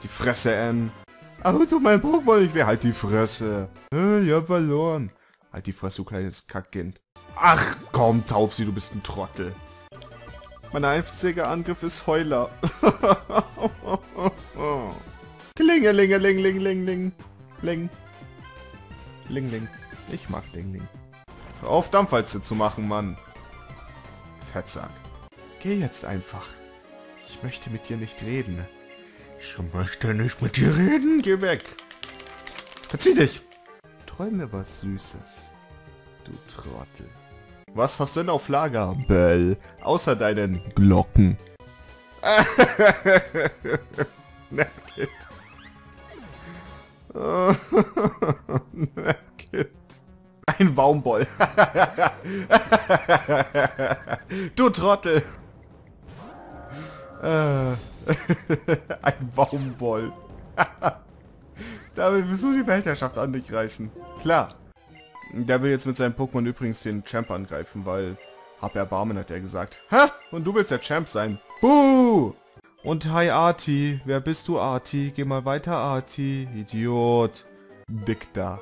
Halt die Fresse, Ann. Aber du mein Pokémon nicht mehr. Halt die Fresse. Ich hab verloren. Halt die Fresse, du kleines Kackkind. Ach komm, Taubsi, du bist ein Trottel. Mein einziger Angriff ist Heuler. Klingelingelingelingeling. Ling. Ling. Ich mag Ling. Hör auf, Dampfwalze zu machen, Mann. Fettsack. Geh jetzt einfach. Ich möchte mit dir nicht reden. Ich möchte nicht mit dir reden. Geh weg. Verzieh dich. Träume was Süßes. Du Trottel. Was hast du denn auf Lager, Bell? Außer deinen Glocken. Naked. Naked. Ein Baumboll. Du Trottel. Ein Baumboll. Damit willst du die Weltherrschaft an dich reißen. Klar. Der will jetzt mit seinem Pokémon übrigens den Champ angreifen, weil... Hab Erbarmen, hat er gesagt. Ha! Und du willst der Champ sein. Buh! Und hi Arti. Wer bist du, Arti? Geh mal weiter, Arti. Idiot. Dicta.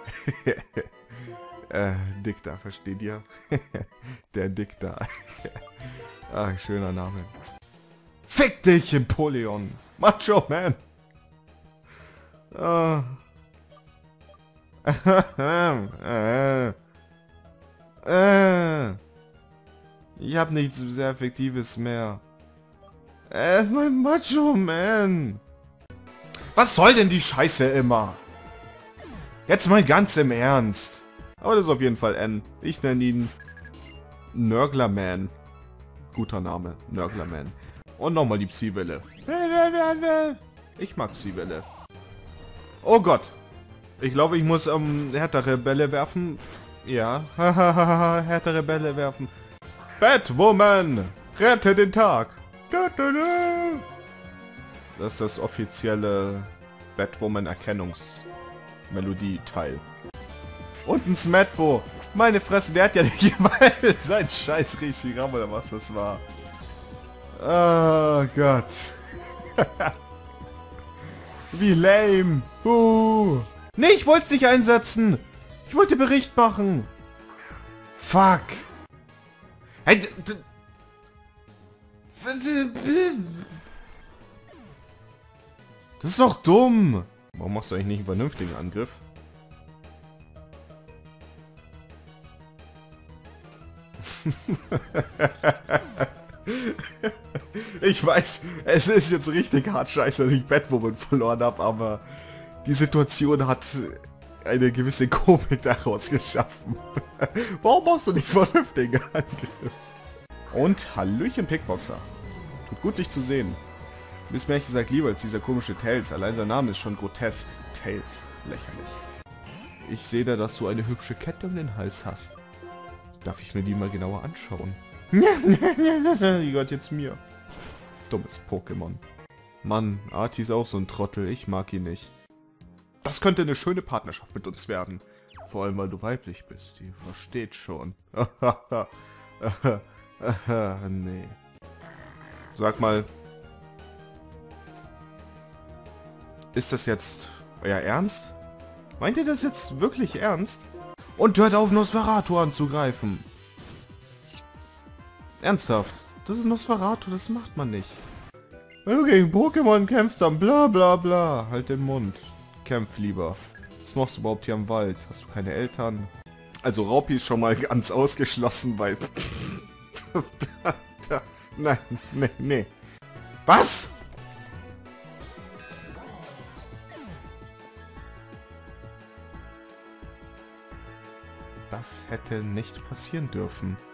Dicta, versteht ihr? Der Dicta. Ach, schöner Name. Fick dich, Empoleon. Macho Man. Ich hab nichts sehr Effektives mehr. Mein Macho Man. Was soll denn die Scheiße immer? Jetzt mal ganz im Ernst. Aber das ist auf jeden Fall N. Ich nenne ihn Nörglerman. Guter Name, Nörglerman. Und nochmal die Psywelle. Ich mag Psywelle. Oh Gott. Ich glaube, ich muss härtere Bälle werfen. Ja. Härtere Bälle werfen. Batwoman! Rette den Tag! Das ist das offizielle Batwoman-Erkennungsmelodie-Teil. Und ein Smetbo! Meine Fresse, der hat ja nicht mal sein scheiß Reshiram oder was das war. Oh Gott. Wie lame. Nee, ich wollte es nicht einsetzen. Ich wollte Bericht machen. Fuck. Hey, das ist doch dumm. Warum machst du eigentlich nicht einen vernünftigen Angriff? Ich weiß, es ist jetzt richtig hart scheiße, dass ich Batwoman verloren habe, aber die Situation hat eine gewisse Komik daraus geschaffen. Warum machst du nicht vernünftigen Angriff? Und Hallöchen Pickboxer. Tut gut, dich zu sehen. Du bist mir ehrlich gesagt lieber als dieser komische Tails. Allein sein Name ist schon grotesk. Tails. Lächerlich. Ich sehe da, dass du eine hübsche Kette um den Hals hast. Darf ich mir die mal genauer anschauen? Die gehört jetzt mir. Dummes Pokémon. Mann, Arti ist auch so ein Trottel. Ich mag ihn nicht. Das könnte eine schöne Partnerschaft mit uns werden. Vor allem, weil du weiblich bist. Ihr versteht schon. Nee. Sag mal. Ist das jetzt euer Ernst? Meint ihr das jetzt wirklich ernst? Und hört auf, Nosferatu anzugreifen. Ernsthaft. Das ist Nosferatu, das macht man nicht. Wenn du gegen Pokémon kämpfst, dann bla bla bla. Halt den Mund. Kämpf lieber. Was machst du überhaupt hier im Wald? Hast du keine Eltern? Also Raupi ist schon mal ganz ausgeschlossen, weil... Nein, nee. Was? Das hätte nicht passieren dürfen.